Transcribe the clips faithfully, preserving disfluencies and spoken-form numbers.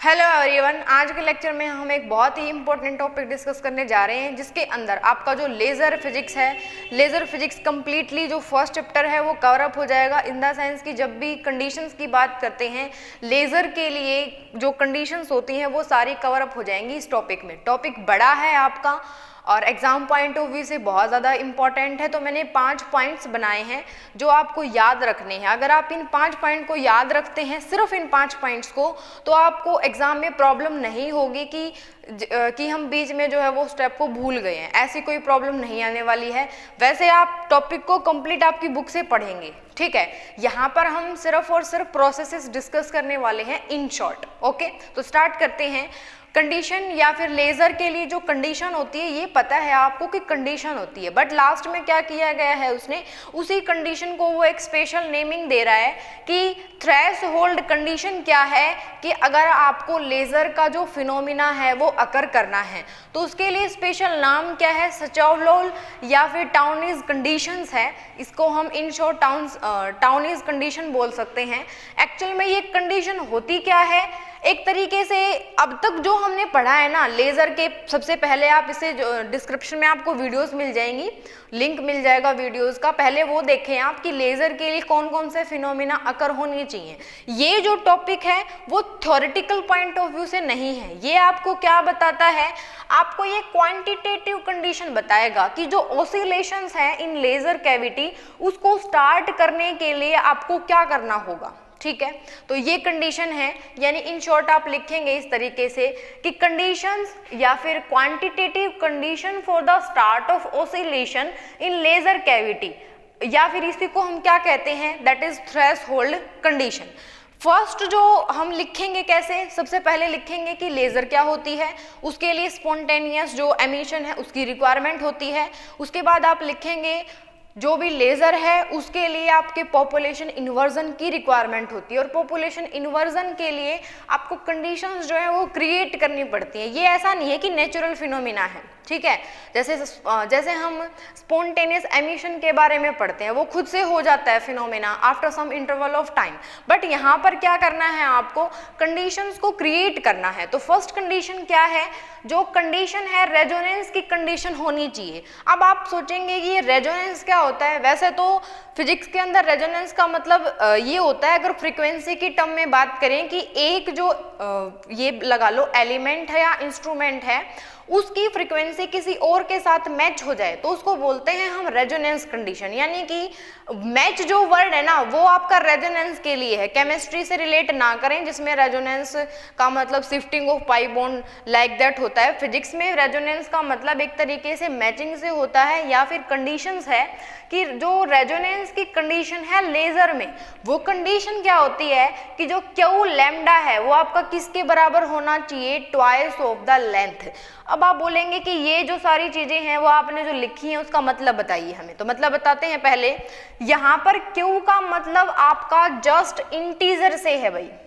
Hello everyone, आज के lecture में हम एक बहुत ही इंपॉर्टेंट टॉपिक डिस्कस करने जा रहे हैं जिसके अंदर आपका जो लेज़र फिजिक्स है, लेज़र फिजिक्स कम्प्लीटली जो फर्स्ट चैप्टर है वो कवर अप हो जाएगा। इन द सेंस की जब भी कंडीशंस की बात करते हैं लेज़र के लिए जो कंडीशंस होती हैं वो सारी कवर अप हो जाएंगी इस टॉपिक में। टॉपिक बड़ा है आपका और एग्ज़ाम पॉइंट ऑफ व्यू से बहुत ज़्यादा इंपॉर्टेंट है, तो मैंने पांच पॉइंट्स बनाए हैं जो आपको याद रखने हैं। अगर आप इन पांच पॉइंट को याद रखते हैं, सिर्फ इन पांच पॉइंट्स को, तो आपको एग्ज़ाम में प्रॉब्लम नहीं होगी कि कि हम बीच में जो है वो स्टेप को भूल गए हैं। ऐसी कोई प्रॉब्लम नहीं आने वाली है। वैसे आप टॉपिक को कंप्लीट आपकी बुक से पढ़ेंगे, ठीक है। यहाँ पर हम सिर्फ और सिर्फ प्रोसेसेस डिस्कस करने वाले हैं इन शॉर्ट। ओके, तो स्टार्ट करते हैं। कंडीशन या फिर लेज़र के लिए जो कंडीशन होती है, ये पता है आपको कि कंडीशन होती है, बट लास्ट में क्या किया गया है, उसने उसी कंडीशन को वो एक स्पेशल नेमिंग दे रहा है कि थ्रेशोल्ड कंडीशन क्या है कि अगर आपको लेज़र का जो फिनोमिना है वो अकर करना है तो उसके लिए स्पेशल नाम क्या है, सचौलोल या फिर टाउनीज कंडीशंस है। इसको हम in short Townes Townes condition बोल सकते हैं। एक्चुअल में ये कंडीशन होती क्या है, एक तरीके से अब तक जो हमने पढ़ा है ना लेज़र के, सबसे पहले आप इसे डिस्क्रिप्शन में आपको वीडियोस मिल जाएंगी, लिंक मिल जाएगा वीडियोस का, पहले वो देखें आप कि लेज़र के लिए कौन कौन से फिनोमिना अकर होनी चाहिए। ये जो टॉपिक है वो थ्योरेटिकल पॉइंट ऑफ व्यू से नहीं है। ये आपको क्या बताता है, आपको ये क्वांटिटेटिव कंडीशन बताएगा कि जो ऑसिलेशंस हैं इन लेज़र कैविटी उसको स्टार्ट करने के लिए आपको क्या करना होगा, ठीक है। तो ये कंडीशन है, यानी इन शॉर्ट आप लिखेंगे इस तरीके से कि कंडीशंस या फिर quantitative condition for the start of oscillation in laser cavity, या फिर इसी को हम क्या कहते हैं, that is threshold condition. First जो हम लिखेंगे कैसे, सबसे पहले लिखेंगे कि लेज़र क्या होती है, उसके लिए स्पॉन्टेनियस जो एमिशन है उसकी रिक्वायरमेंट होती है। उसके बाद आप लिखेंगे जो भी लेज़र है उसके लिए आपके पॉपुलेशन इन्वर्जन की रिक्वायरमेंट होती है, और पॉपुलेशन इन्वर्जन के लिए आपको कंडीशंस जो है वो क्रिएट करनी पड़ती हैं। ये ऐसा नहीं है कि नेचुरल फिनोमिना है, ठीक है। जैसे जैसे हम स्पॉन्टेनियस एमिशन के बारे में पढ़ते हैं, वो खुद से हो जाता है phenomena after some interval of time, but यहाँ पर क्या करना है, आपको कंडीशंस को क्रिएट करना है। तो फर्स्ट कंडीशन क्या है, जो कंडीशन है रेजोनेंस की कंडीशन होनी चाहिए। अब आप सोचेंगे कि ये रेजोनेंस क्या होता है, वैसे तो फिजिक्स के अंदर रेजोनेंस का मतलब ये होता है, अगर फ्रीक्वेंसी की टर्म में बात करें कि एक जो ये लगा लो एलिमेंट है या इंस्ट्रूमेंट है उसकी फ्रीक्वेंसी किसी और के साथ मैच हो जाए तो उसको बोलते हैं हम रेजोनेंस कंडीशन। यानी कि मैच जो वर्ड है ना वो आपका रेजोनेंस के लिए है, केमिस्ट्री से रिलेट ना करें जिसमें रेजोनेंस का मतलब shifting of pi bond like that होता है। फिजिक्स में रेजोनेंस का मतलब एक तरीके से मैचिंग से होता है, या फिर कंडीशंस है कि जो रेजोनेंस की कंडीशन है लेज़र में, वो कंडीशन क्या होती है कि जो क्यू लैम्डा है वो आपका किसके बराबर होना चाहिए, ट्वाइस ऑफ द लेंथ। अब आप बोलेंगे कि ये जो सारी चीजें हैं वो आपने जो लिखी हैं उसका मतलब बताइए हमें, तो मतलब बताते हैं पहले। यहाँ पर Q का मतलब आपका जस्ट इंटीजर से है भाई,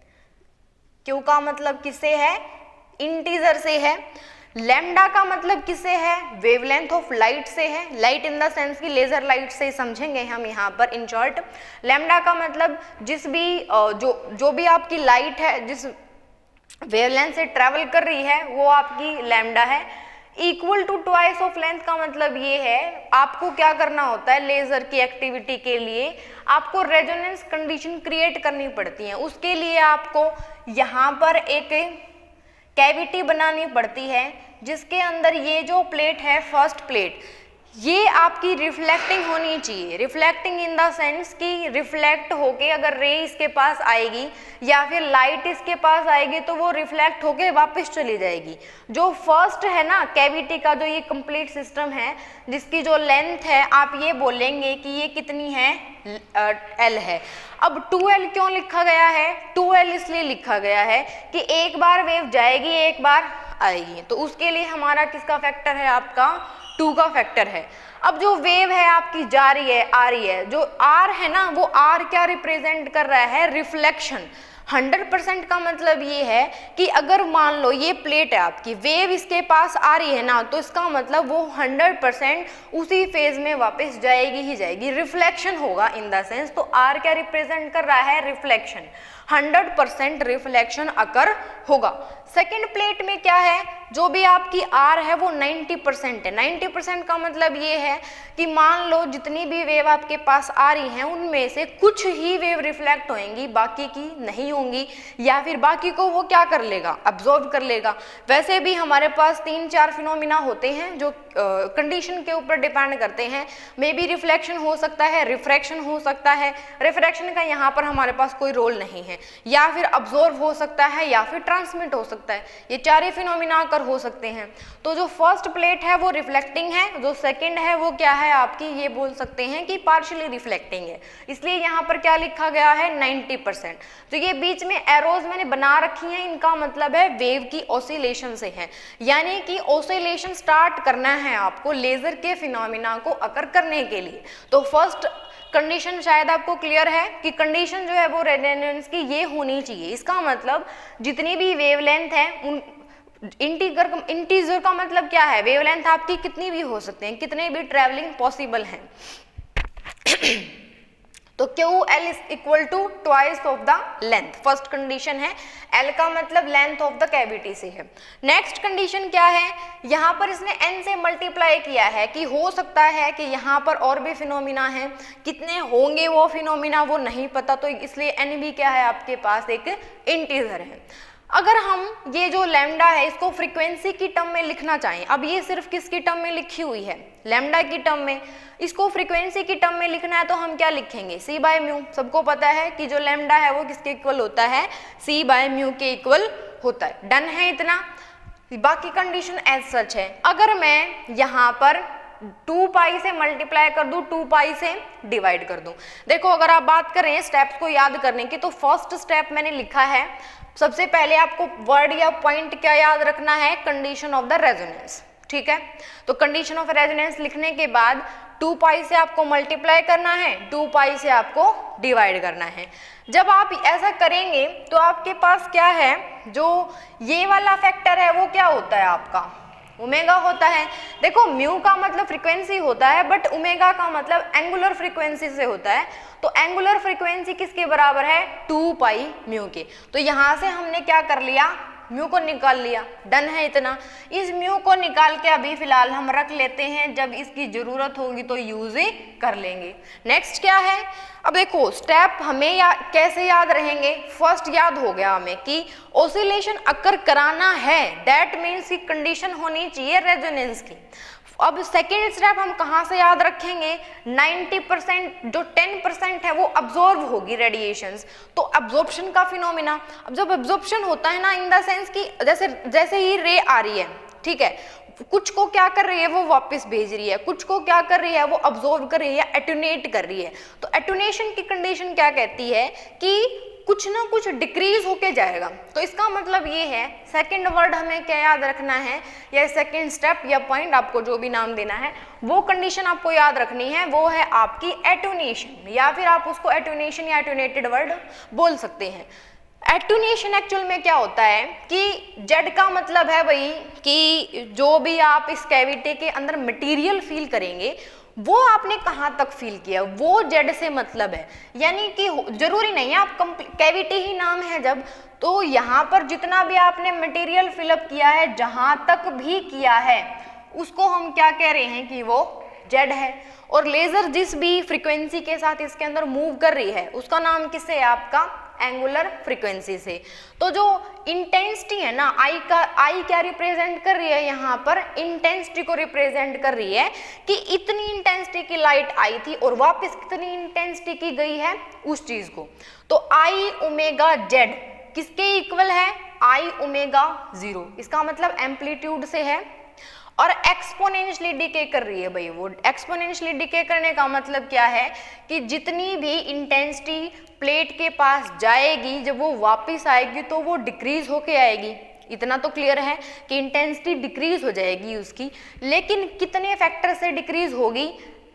Q का मतलब किससे है, इंटीजर से है। लैम्डा का मतलब किससे है, वेवलेंथ ऑफ लाइट से है, लाइट इन द सेंस की लेजर लाइट से समझेंगे हम यहाँ पर इन शॉर्ट। लैम्डा का मतलब जिस भी जो जो भी आपकी लाइट है जिस वेवलेंथ से ट्रेवल कर रही है वो आपकी लैम्डा है। Equal to twice of length का मतलब ये है, आपको क्या करना होता है, लेजर की एक्टिविटी के लिए आपको रेजोनेंस कंडीशन क्रिएट करनी पड़ती है। उसके लिए आपको यहाँ पर एक कैविटी बनानी पड़ती है जिसके अंदर ये जो प्लेट है, फर्स्ट प्लेट, ये आपकी रिफ्लेक्टिंग होनी चाहिए। रिफ्लेक्टिंग इन द सेंस कि रिफ्लेक्ट होके अगर रे इसके पास आएगी या फिर लाइट इसके पास आएगी तो वो रिफ्लेक्ट होके वापस चली जाएगी। जो फर्स्ट है ना कैविटी का, जो ये कंप्लीट सिस्टम है जिसकी जो लेंथ है आप ये बोलेंगे कि ये कितनी है, एल है। अब टू एल क्यों लिखा गया है, टू एल इसलिए लिखा गया है कि एक बार वेव जाएगी एक बार आएगी, तो उसके लिए हमारा किसका फैक्टर है, आपका टू का फैक्टर है। अब जो वेव है आपकी जा रही है आ रही है, जो आर है ना वो आर क्या रिप्रेजेंट कर रहा है, रिफ्लेक्शन। हंड्रेड परसेंट का मतलब ये है कि अगर मान लो ये प्लेट है आपकी, वेव इसके पास आ रही है ना, तो इसका मतलब वो हंड्रेड परसेंट उसी फेज में वापस जाएगी ही जाएगी, रिफ्लेक्शन होगा इन द सेंस। तो आर क्या रिप्रेजेंट कर रहा है, reflection. Hundred percent reflection occur होगा। सेकेंड प्लेट में क्या है, जो भी आपकी आर है वो नाइन्टी परसेंट है। नाइन्टी परसेंट का मतलब ये है कि मान लो जितनी भी वेव आपके पास आ रही हैं उनमें से कुछ ही वेव रिफ्लेक्ट होंगी, बाकी की नहीं होंगी, या फिर बाकी को वो क्या कर लेगा, अब्जॉर्ब कर लेगा। वैसे भी हमारे पास तीन चार फिनोमिना होते हैं जो कंडीशन uh, के ऊपर डिपेंड करते हैं। मे बी रिफ्लेक्शन हो सकता है, रिफ्रैक्शन हो सकता है, रिफ्रैक्शन का यहाँ पर हमारे पास कोई रोल नहीं है, या फिर अब्जॉर्ब हो सकता है, या फिर ट्रांसमिट हो सकता है। ये चार ही फिनोमिना आकर हो सकते हैं। तो जो फर्स्ट प्लेट है वो रिफ्लेक्टिंग है, जो सेकंड है वो क्या है आपकी, ये बोल सकते हैं कि पार्शियली रिफ्लेक्टिंग है, इसलिए यहाँ पर क्या लिखा गया है नाइन्टी परसेंट। तो ये बीच में एरोज मैंने बना रखी हैं, इनका मतलब है वेव की ऑसिलेशन से है, यानी कि ऑसिलेशन स्टार्ट करना है आपको लेजर के फिनोमिना को अकर करने के लिए। तो फर्स्ट कंडीशन शायद आपको क्लियर है कि कंडीशन जो है वो रेजोनेंस की ये होनी चाहिए। इसका मतलब जितनी भी वेवलेंथ है उन इंटीगर इंटीजर का मतलब क्या है, वेवलेंथ आपकी कितनी भी हो सकते हैं, कितने भी ट्रैवलिंग पॉसिबल हैं। तो Q L is equal to twice of the length, first condition है। एल का मतलब लेंथ ऑफ द कैविटी से है। नेक्स्ट कंडीशन क्या है, यहाँ पर इसने एन से मल्टीप्लाई किया है कि हो सकता है कि यहाँ पर और भी फिनोमिना हैं, कितने होंगे वो फिनोमिना वो नहीं पता, तो इसलिए एन भी क्या है आपके पास एक इंटीजर है। अगर हम ये जो लैम्डा है इसको फ्रीक्वेंसी की टर्म में लिखना चाहें, अब ये सिर्फ किसकी टर्म में लिखी हुई है, लैम्डा की टर्म में, इसको फ्रीक्वेंसी की टर्म में लिखना है तो हम क्या लिखेंगे, सी बाय म्यू। सबको पता है कि जो लैम्डा है वो किसके इक्वल होता है, सी बाय म्यू के इक्वल होता है। डन है इतना, बाकी कंडीशन एज सच है। अगर मैं यहाँ पर टू पाई से मल्टीप्लाई कर दूं, टू पाई से डिवाइड कर दूं, देखो अगर आप बात करें स्टेप्स को याद करने की, तो फर्स्ट स्टेप मैंने लिखा है, सबसे पहले आपको वर्ड या पॉइंट क्या याद रखना है, कंडीशन ऑफ द रेजोनेंस, ठीक है। तो कंडीशन ऑफ रेजोनेंस लिखने के बाद टू पाई से आपको मल्टीप्लाई करना है, टू पाई से आपको डिवाइड करना है। जब आप ऐसा करेंगे तो आपके पास क्या है, जो ये वाला फैक्टर है वो क्या होता है आपका, ओमेगा होता है। देखो म्यू का मतलब फ्रीक्वेंसी होता है, बट ओमेगा का मतलब एंगुलर फ्रीक्वेंसी से होता है। तो एंगुलर फ्रीक्वेंसी किसके बराबर है, टू पाई म्यू के। तो यहाँ से हमने क्या कर लिया, म्यू को निकाल लिया। डन है इतना। इस म्यू को निकाल के अभी फिलहाल हम रख लेते हैं, जब इसकी जरूरत होगी तो यूज ही कर लेंगे। नेक्स्ट क्या है, अब देखो स्टेप हमें या कैसे याद रहेंगे, फर्स्ट याद हो गया हमें कि ऑसिलेशन अकर कराना है, दैट मीन्स की कंडीशन होनी चाहिए रेजोनेंस की। अब सेकेंड स्टेप हम कहाँ से याद रखेंगे, नाइन्टी परसेंट जो टेन परसेंट है वो अब्जॉर्ब होगी रेडिएशंस, तो अब्जॉर्प्शन का फिनोमिना। अब जब अब्जॉर्प्शन होता है ना, इन द सेंस कि जैसे जैसे ही रे आ रही है, ठीक है, कुछ को क्या कर रही है वो वापस भेज रही है, कुछ को क्या कर रही है वो अब्जॉर्ब कर रही है, एटूनेट कर रही है। तो एटूनेशन की कंडीशन क्या कहती है कि कुछ ना कुछ डिक्रीज होके जाएगा। तो इसका मतलब ये है, सेकंड वर्ड हमें क्या याद रखना है, या सेकंड स्टेप या पॉइंट, आपको जो भी नाम देना है, वो कंडीशन आपको याद रखनी है, वो है आपकी एटूनेशन, या फिर आप उसको एटूनेशन या एटूनेटेड वर्ड बोल सकते हैं। एटूनेशन एक्चुअल में क्या होता है कि जेड का मतलब है भाई कि जो भी आप इस कैविटी के अंदर मटेरियल फील करेंगे वो आपने कहाँ तक फील किया, वो जेड से मतलब है। यानी कि जरूरी नहीं है आप कैविटी ही नाम है जब, तो यहाँ पर जितना भी आपने मटेरियल फिलअप किया है, जहाँ तक भी किया है, उसको हम क्या कह रहे हैं कि वो जेड है। और लेजर जिस भी फ्रीक्वेंसी के साथ इसके अंदर मूव कर रही है उसका नाम किससे है, आपका एंगुलर फ्रीक्वेंसी से। तो जो इंटेंसिटी है ना, आई का आई क्या रिप्रेजेंट कर रही है, यहाँ पर इंटेंसिटी को रिप्रेजेंट कर रही है कि इतनी इंटेंसिटी की लाइट आई थी और वापस कितनी इंटेंसिटी की गई है उस चीज को। तो आई ओमेगा जेड किसके इक्वल है, आई ओमेगा जीरो, इसका मतलब एम्पलीट्यूड से है, और एक्सपोनेंशियली डिके कर रही है भाई। वो एक्सपोनेंशियली डिके करने का मतलब क्या है कि जितनी भी इंटेंसिटी प्लेट के पास जाएगी, जब वो वापस आएगी तो वो डिक्रीज होके आएगी। इतना तो क्लियर है कि इंटेंसिटी डिक्रीज हो जाएगी उसकी, लेकिन कितने फैक्टर से डिक्रीज होगी,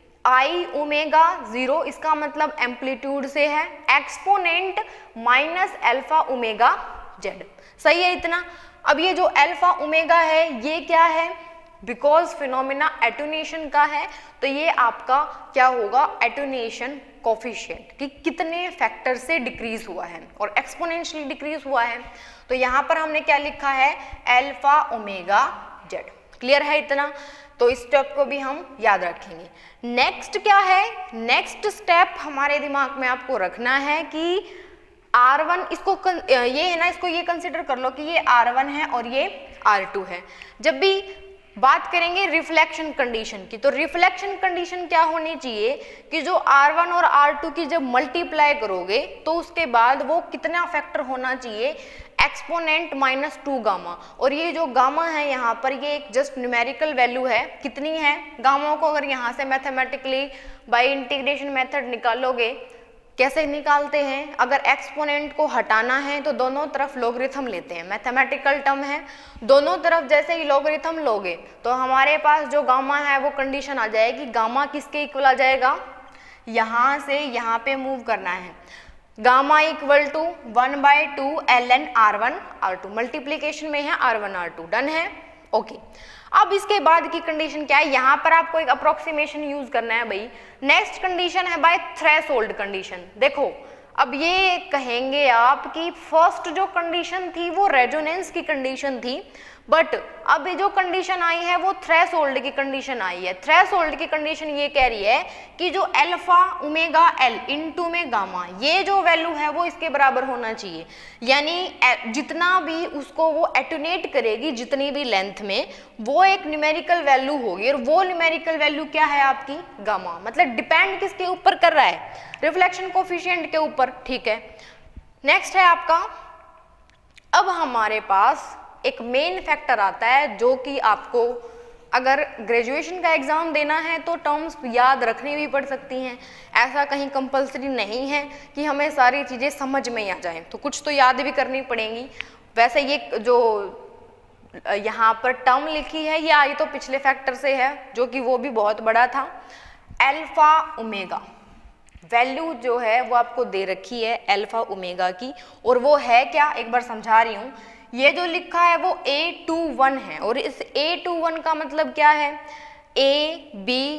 आई ओमेगा जीरो, इसका मतलब एम्पलीट्यूड से है, exponent minus alpha omega Z. सही है इतना। अब ये जो अल्फा ओमेगा है ये क्या है, बिकॉज फिनोमिना एटूनेशन का है, तो ये आपका क्या होगा, एटूनेशन कोफिशिएंट कि कितने फैक्टर से डिक्रीज हुआ है और एक्सपोनेंशियली डिक्रीज हुआ है। तो यहाँ पर हमने क्या लिखा है, अल्फा ओमेगा जेड। क्लियर है इतना? तो इस स्टेप को भी हम याद रखेंगे। नेक्स्ट क्या है, नेक्स्ट स्टेप हमारे दिमाग में आपको रखना है कि आर वन, इसको ये है ना, इसको ये कंसिडर कर लो कि ये आर वन है और ये आर टू है। जब भी बात करेंगे रिफ्लेक्शन कंडीशन की, तो रिफ्लेक्शन कंडीशन क्या होनी चाहिए कि जो आर वन और आर टू की जब मल्टीप्लाई करोगे तो उसके बाद वो कितना फैक्टर होना चाहिए, एक्सपोनेंट माइनस टू गामा। और ये जो गामा है यहाँ पर, ये एक जस्ट न्यूमेरिकल वैल्यू है, कितनी है, गामा को अगर यहाँ से मैथमेटिकली बाय इंटीग्रेशन मेथड निकालोगे, कैसे निकालते हैं, अगर एक्सपोनेंट को हटाना है तो दोनों तरफ लॉगरिथम लेते हैं, मैथमेटिकल टर्म है, दोनों तरफ जैसे ही लॉगरिथम लोगे तो हमारे पास जो गामा है वो कंडीशन आ जाएगी, गामा किसके इक्वल आ जाएगा, यहाँ से यहाँ पे मूव करना है, gamma equal to one by two L N R one R two, multiplication में है R one R two, done है, ओके। अब इसके बाद की कंडीशन क्या है, यहाँ पर आपको एक अप्रोक्सीमेशन यूज करना है भाई। नेक्स्ट कंडीशन है बाय थ्रेशोल्ड कंडीशन। देखो अब ये कहेंगे आप कि फर्स्ट जो कंडीशन थी वो रेजोनेंस की कंडीशन थी, बट अब ये जो कंडीशन आई है वो थ्रेशोल्ड की कंडीशन आई है। थ्रेशोल्ड की कंडीशन ये कह रही है कि जो अल्फा ओमेगा एल इनटू में गामा, ये जो वैल्यू है वो इसके बराबर होना चाहिए, यानी जितना भी उसको वो एटोनेट करेगी जितनी भी लेंथ में, वो एक न्यूमेरिकल वैल्यू होगी, और वो न्यूमेरिकल वैल्यू क्या है आपकी, गामा। मतलब डिपेंड किसके ऊपर कर रहा है, रिफ्लेक्शन कोफिशिएंट के ऊपर, ठीक है। नेक्स्ट है आपका, अब हमारे पास एक मेन फैक्टर आता है जो कि आपको अगर ग्रेजुएशन का एग्जाम देना है तो टर्म्स याद रखनी भी पड़ सकती हैं, ऐसा कहीं कंपलसरी नहीं है कि हमें सारी चीज़ें समझ में आ जाएं, तो कुछ तो याद भी करनी पड़ेंगी। वैसे ये जो यहाँ पर टर्म लिखी है ये आई तो पिछले फैक्टर से है, जो कि वो भी बहुत बड़ा था, अल्फा ओमेगा वैल्यू जो है वो आपको दे रखी है अल्फा ओमेगा की, और वो है क्या, एक बार समझा रही हूँ। ये जो लिखा है वो ए टू वन है, और इस ए टू वन का मतलब क्या है, ए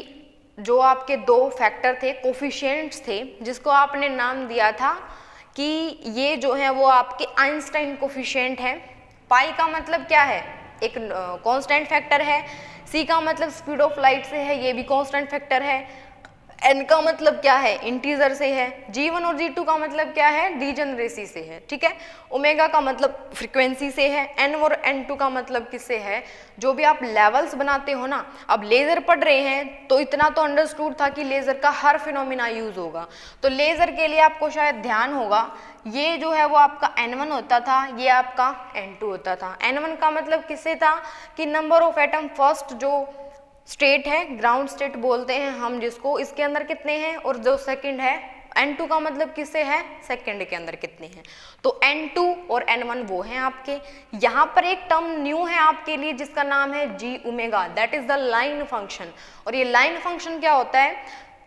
बी जो आपके दो फैक्टर थे, कोफिशिएंट्स थे, जिसको आपने नाम दिया था कि ये जो है वो आपके आइंस्टाइन कोफिशिएंट है। पाई का मतलब क्या है, एक कांस्टेंट फैक्टर है, सी का मतलब स्पीड ऑफ लाइट से है, ये भी कांस्टेंट फैक्टर है, एन का मतलब क्या है, इंटीजर से है, जी वन और जी टू का मतलब क्या है, डीजेनरेसी से है, ठीक है। ओमेगा का मतलब फ्रीक्वेंसी से है, एन और एन टू का मतलब किससे है, जो भी आप लेवल्स बनाते हो ना, अब लेजर पढ़ रहे हैं तो इतना तो अंडरस्टूड था कि लेजर का हर फिनोमिना यूज होगा, तो लेजर के लिए आपको शायद ध्यान होगा, ये जो है वो आपका एन वन होता था, ये आपका एन टू होता था। एन वन का मतलब किससे था कि नंबर ऑफ एटम, फर्स्ट जो स्टेट है ग्राउंड स्टेट बोलते हैं हम जिसको, इसके अंदर कितने हैं, और जो सेकंड है एन टू का मतलब किससे है, सेकंड के अंदर कितने हैं, तो एन टू और एन वन वो हैं आपके। यहाँ पर एक टर्म न्यू है आपके लिए जिसका नाम है G omega, that is the line function. और ये लाइन फंक्शन क्या होता है,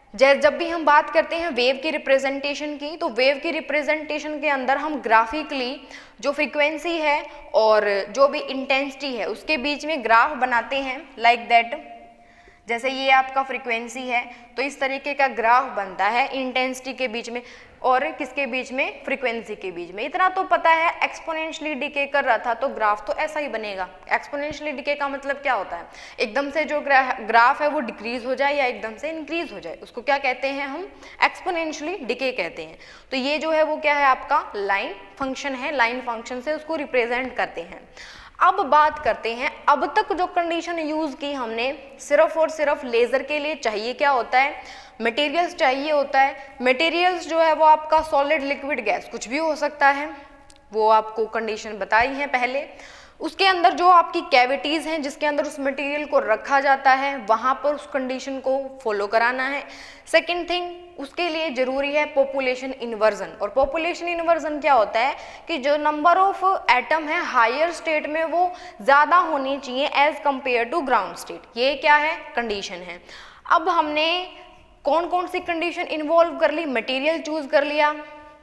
जब भी हम बात करते हैं वेव की रिप्रेजेंटेशन की, तो वेव की रिप्रेजेंटेशन के अंदर हम ग्राफिकली जो फ्रीक्वेंसी है और जो भी इंटेंसिटी है उसके बीच में ग्राफ बनाते हैं, लाइक दैट। जैसे ये आपका फ्रीक्वेंसी है तो इस तरीके का ग्राफ बनता है इंटेंसिटी के बीच में और किसके बीच में, फ्रीक्वेंसी के बीच में। इतना तो पता है, एक्सपोनेंशियली डिके कर रहा था तो ग्राफ तो ऐसा ही बनेगा। एक्सपोनेंशियली डिके का मतलब क्या होता है, एकदम से जो ग्राफ है वो डिक्रीज हो जाए या एकदम से इंक्रीज हो जाए, उसको क्या कहते हैं हम, एक्सपोनेंशियली डिके कहते हैं। तो ये जो है वो क्या है, आपका लाइन फंक्शन है, लाइन फंक्शन से उसको रिप्रेजेंट करते हैं। अब बात करते हैं, अब तक जो कंडीशन यूज की हमने सिर्फ और सिर्फ लेजर के लिए चाहिए क्या होता है, मटेरियल्स चाहिए होता है। मटेरियल्स जो है वो आपका सॉलिड, लिक्विड, गैस कुछ भी हो सकता है, वो आपको कंडीशन बताई है पहले। उसके अंदर जो आपकी कैविटीज़ हैं जिसके अंदर उस मटेरियल को रखा जाता है, वहाँ पर उस कंडीशन को फॉलो कराना है। सेकंड थिंग, उसके लिए ज़रूरी है पॉपुलेशन इन्वर्जन। और पॉपुलेशन इन्वर्जन क्या होता है कि जो नंबर ऑफ एटम है हायर स्टेट में वो ज़्यादा होनी चाहिए as compare to ground state. ये क्या है, कंडीशन है। अब हमने कौन कौन सी कंडीशन इन्वॉल्व कर ली, मटेरियल चूज कर लिया,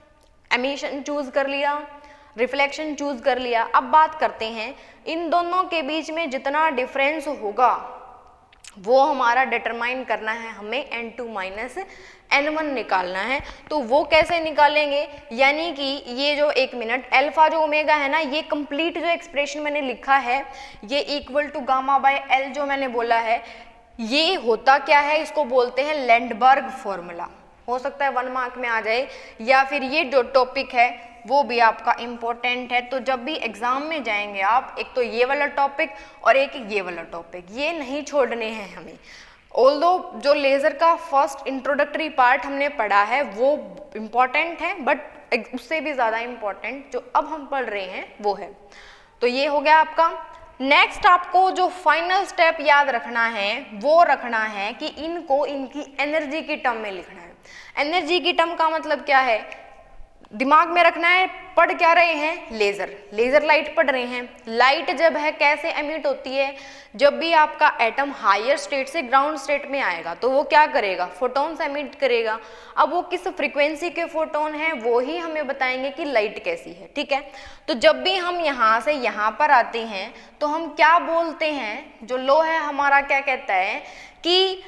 एमिशन चूज कर लिया, रिफ्लेक्शन चूज कर लिया। अब बात करते हैं इन दोनों के बीच में जितना डिफरेंस होगा वो हमारा डिटरमाइन करना है हमें N two minus N one निकालना है। तो वो कैसे निकालेंगे, यानी कि ये जो एक मिनट अल्फा जो ओमेगा है ना, ये कंप्लीट जो एक्सप्रेशन मैंने लिखा है ये equal to gamma by L जो मैंने बोला है, ये होता क्या है, इसको बोलते हैं लैंडबर्ग फॉर्मूला। हो सकता है वन मार्क में आ जाए, या फिर ये जो टॉपिक है वो भी आपका इम्पोर्टेंट है। तो जब भी एग्जाम में जाएंगे आप, एक तो ये वाला टॉपिक और एक ये वाला टॉपिक, ये नहीं छोड़ने हैं हमें। ऑल्दो जो लेज़र का फर्स्ट इंट्रोडक्टरी पार्ट हमने पढ़ा है वो इम्पॉर्टेंट है, बट उससे भी ज़्यादा इम्पॉर्टेंट जो अब हम पढ़ रहे हैं वो है। तो ये हो गया आपका। नेक्स्ट आपको जो फाइनल स्टेप याद रखना है वो रखना है कि इनको इनकी एनर्जी की टर्म में लिखना है। एनर्जी की टर्म का मतलब क्या है, दिमाग में रखना है, पढ़ क्या रहे हैं, लेज़र, लेज़र लाइट पढ़ रहे हैं। लाइट जब है कैसे एमिट होती है, जब भी आपका एटम हायर स्टेट से ग्राउंड स्टेट में आएगा तो वो क्या करेगा, फोटोन्स एमिट करेगा। अब वो किस फ्रीक्वेंसी के फोटोन हैं वो ही हमें बताएंगे कि लाइट कैसी है, ठीक है। तो जब भी हम यहाँ से यहाँ पर आते हैं तो हम क्या बोलते हैं, जो लो है हमारा क्या कहता है कि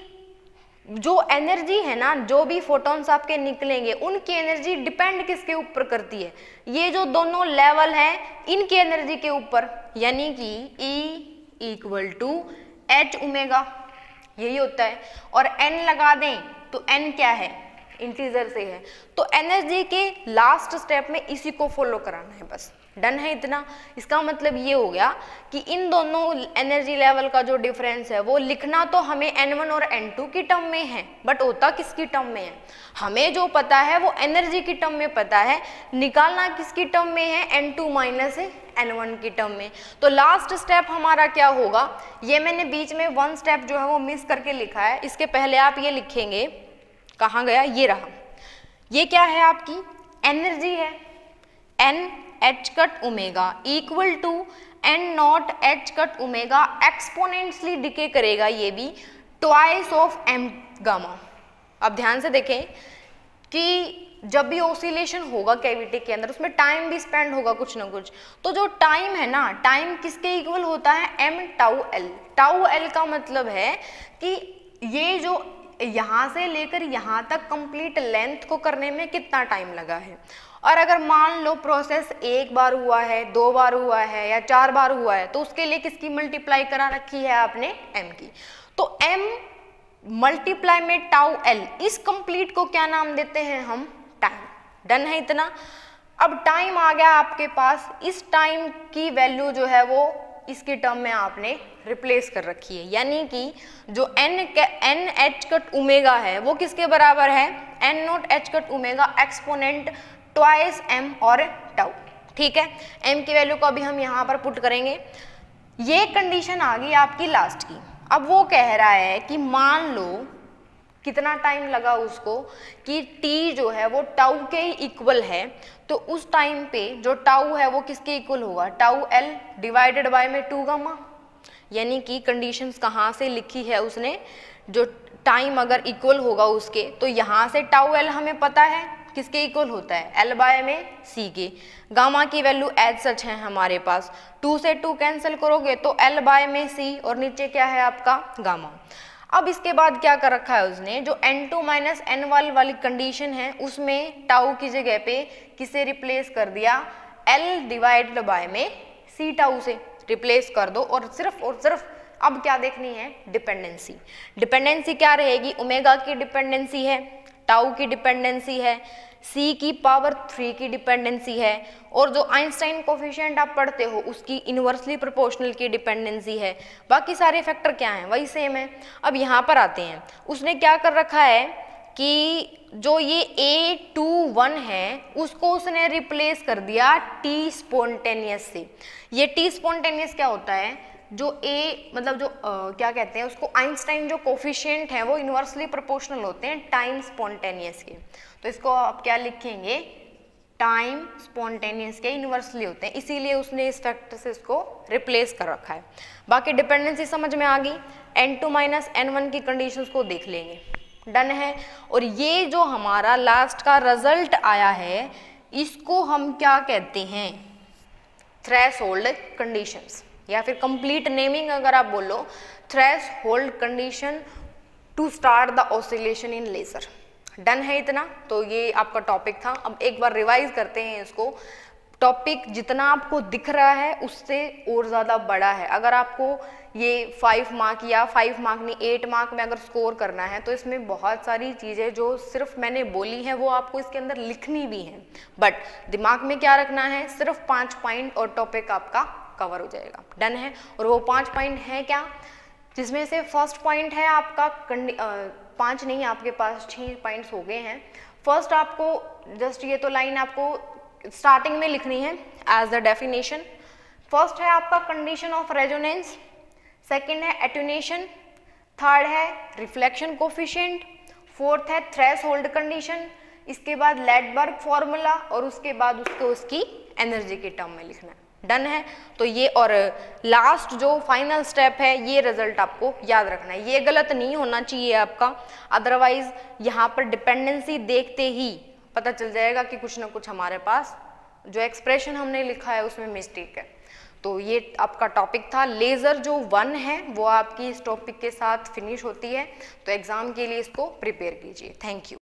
जो एनर्जी है ना, जो भी फोटॉन्स आपके निकलेंगे उनकी एनर्जी डिपेंड किसके ऊपर करती है, ये जो दोनों लेवल हैं इनकी एनर्जी के ऊपर, यानी कि E equal to H omega, यही होता है। और n लगा दें तो n क्या है, इंटीजर से है। तो एनर्जी के लास्ट स्टेप में इसी को फॉलो कराना है, बस डन है इतना। इसका मतलब ये हो गया कि इन दोनों एनर्जी लेवल का जो डिफरेंस है वो लिखना तो हमें एन वन और एन टू की टर्म में है, बट होता किसकी टर्म में है, हमें जो पता है वो एनर्जी की टर्म में पता है, निकालना किसकी टर्म में है, N two minus N one की टर्म में। तो लास्ट स्टेप हमारा क्या होगा, ये मैंने बीच में वन स्टेप जो है वो मिस करके लिखा है, इसके पहले आप ये लिखेंगे, कहाँ गया, ये रहा, ये क्या है आपकी एनर्जी है, N H cut omega equal to N not H cut omega, exponentially decay करेगा ये भी, ट्वाइस ऑफ एम गामा। अब ध्यान से देखें कि जब भी ऑसिलेशन होगा कैविटी के अंदर उसमें टाइम भी स्पेंड होगा कुछ ना कुछ, तो जो टाइम है ना, टाइम किसके इक्वल होता है, M tau L. Tau L का मतलब है कि ये जो यहाँ से लेकर यहाँ तक कंप्लीट लेंथ को करने में कितना टाइम लगा है। और अगर मान लो प्रोसेस एक बार हुआ है, दो बार हुआ है या चार बार हुआ है, तो उसके लिए किसकी मल्टीप्लाई करा रखी है आपने, एम की। तो एम मल्टीप्लाई में टाउ एल, इस कंप्लीट को क्या नाम देते हैं हम, टाइम। डन है इतना। अब टाइम आ गया आपके पास, इस टाइम की वैल्यू जो है वो इसकी टर्म में आपने रिप्लेस कर रखी है, यानी कि जो N N H cut omega है वो किसके बराबर है, N not H cut omega exponent twice M और टाउ, ठीक है। एम की वैल्यू को अभी हम यहाँ पर पुट करेंगे। ये कंडीशन आ गई आपकी लास्ट की। अब वो कह रहा है कि मान लो कितना टाइम लगा उसको कि t जो है वो टाउ के इक्वल है, तो उस टाइम पे जो टाउ है वो किसके इक्वल होगा, टाउ एल डिवाइडेड बाय में टू गामा। यानी कि कंडीशंस कहाँ से लिखी है उसने, जो टाइम अगर इक्वल होगा उसके, तो यहाँ से टाउ एल हमें पता है किसके इक्वल होता है, एल बाय में सी के। गामा की वैल्यू एज सच है हमारे पास, टू से टू कैंसिल करोगे तो एल बाय में सी और नीचे क्या है आपका गामा। अब इसके बाद क्या कर रखा है उसने, जो एन टू माइनस एन वाली वाली कंडीशन है उसमें टाउ की जगह पे किसे रिप्लेस कर दिया, एल डिवाइडेड बाय में सी टाउ से रिप्लेस कर दो। और सिर्फ और सिर्फ अब क्या देखनी है, डिपेंडेंसी। डिपेंडेंसी क्या रहेगी, ओमेगा की डिपेंडेंसी है, टाउ की डिपेंडेंसी है, सी की पावर थ्री की डिपेंडेंसी है, और जो आइंस्टाइन कोफिशिएंट आप पढ़ते हो उसकी इनवर्सली प्रोपोर्शनल की डिपेंडेंसी है। बाकी सारे फैक्टर क्या हैं, वही सेम है। अब यहाँ पर आते हैं, उसने क्या कर रखा है कि जो ये ए टू वन है उसको उसने रिप्लेस कर दिया टी स्पॉन्टेनियस से। ये टी स्पॉन्टेनियस क्या होता है, जो ए मतलब जो आ, क्या कहते हैं उसको, आइंस्टाइन जो कोफिशिएंट हैं वो इनवर्सली प्रोपोर्शनल होते हैं टाइम स्पॉन्टेनियस के। तो इसको आप क्या लिखेंगे, टाइम स्पॉन्टेनियस के इनवर्सली होते हैं, इसीलिए उसने इस फैक्टर से इसको रिप्लेस कर रखा है। बाकी डिपेंडेंसी समझ में आ गई। N two minus N one की कंडीशंस को देख लेंगे, डन है। और ये जो हमारा लास्ट का रिजल्ट आया है इसको हम क्या कहते हैं, थ्रेशोल्ड कंडीशंस। या फिर कंप्लीट नेमिंग अगर आप बोलो, threshold condition to start the oscillation in laser. Done है इतना? तो ये आपका टॉपिक था। अब एक बार रिवाइज करते हैं इसको। टॉपिक जितना आपको दिख रहा है उससे और ज़्यादा बड़ा है। अगर आपको ये फाइव मार्क या फाइव मार्क नहीं एट मार्क में अगर स्कोर करना है तो इसमें बहुत सारी चीज़ें जो सिर्फ मैंने बोली हैं वो आपको इसके अंदर लिखनी भी हैं, बट दिमाग में क्या रखना है, सिर्फ पाँच पॉइंट और टॉपिक आपका कवर हो जाएगा। डन है? और वो पाँच पॉइंट हैं क्या, जिसमें से फर्स्ट पॉइंट है आपका कंडी पाँच नहीं, आपके पास छः पॉइंट्स हो गए हैं। फर्स्ट आपको जस्ट ये तो लाइन आपको स्टार्टिंग में लिखनी है एज द डेफिनेशन। फर्स्ट है आपका कंडीशन ऑफ रेजोनेंस, सेकंड है एट्यूनेशन, थर्ड है रिफ्लेक्शन कोफिशिएंट, फोर्थ है थ्रेशोल्ड कंडीशन, इसके बाद लैडबर्ग फॉर्मूला और उसके बाद उसको उसकी एनर्जी के टर्म में लिखना है। डन है? तो ये और लास्ट जो फाइनल स्टेप है ये रिजल्ट आपको याद रखना है, ये गलत नहीं होना चाहिए आपका, अदरवाइज यहाँ पर डिपेंडेंसी देखते ही पता चल जाएगा कि कुछ ना कुछ हमारे पास जो एक्सप्रेशन हमने लिखा है उसमें मिस्टेक है। तो ये आपका टॉपिक था। लेज़र जो वन है वो आपकी इस टॉपिक के साथ फिनिश होती है, तो एग्ज़ाम के लिए इसको प्रिपेयर कीजिए। Thank you.